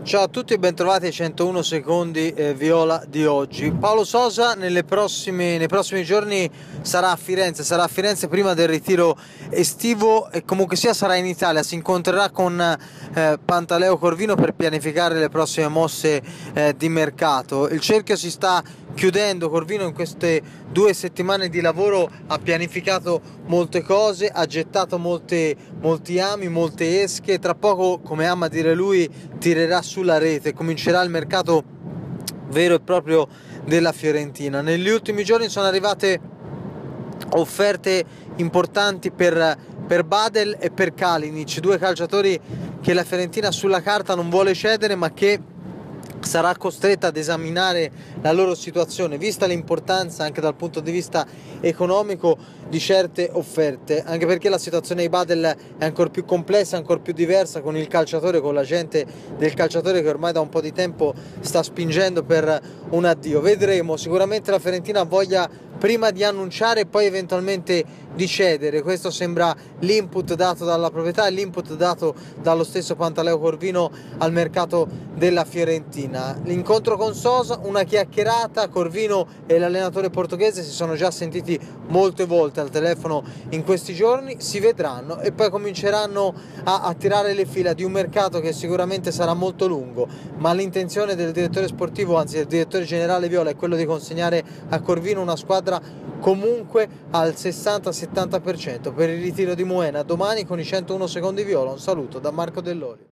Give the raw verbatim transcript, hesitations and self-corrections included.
Ciao a tutti e bentrovati ai centouno secondi eh, Viola di oggi. Paolo Sosa nelle prossime, nei prossimi giorni sarà a Firenze, sarà a Firenze prima del ritiro estivo e comunque sia sarà in Italia, si incontrerà con eh, Pantaleo Corvino per pianificare le prossime mosse eh, di mercato. Il cerchio si sta chiudendo, Corvino in queste due settimane di lavoro ha pianificato molte cose, ha gettato molte, molti ami, molte esche, tra poco, come ama dire lui, tirerà sulla rete, comincerà il mercato vero e proprio della Fiorentina. Negli ultimi giorni sono arrivate offerte importanti per, per Badel e per Kalinic, due calciatori che la Fiorentina sulla carta non vuole cedere ma che sarà costretta ad esaminare la loro situazione, vista l'importanza anche dal punto di vista economico di certe offerte, anche perché la situazione di Badel è ancora più complessa, ancora più diversa, con il calciatore, con la gente del calciatore che ormai da un po' di tempo sta spingendo per un addio. Vedremo, sicuramente la Fiorentina voglia prima di annunciare e poi eventualmente di cedere. Questo sembra l'input dato dalla proprietà e l'input dato dallo stesso Pantaleo Corvino al mercato della Fiorentina. L'incontro con Sosa, una chiacchierata, Corvino e l'allenatore portoghese si sono già sentiti molte volte al telefono in questi giorni, si vedranno e poi cominceranno a, a tirare le fila di un mercato che sicuramente sarà molto lungo, ma l'intenzione del direttore sportivo, anzi del direttore generale Viola, è quello di consegnare a Corvino una squadra comunque al sessanta settanta per cento per il ritiro di Moena domani con i centouno secondi Viola. Un saluto da Marco Dell'Olio.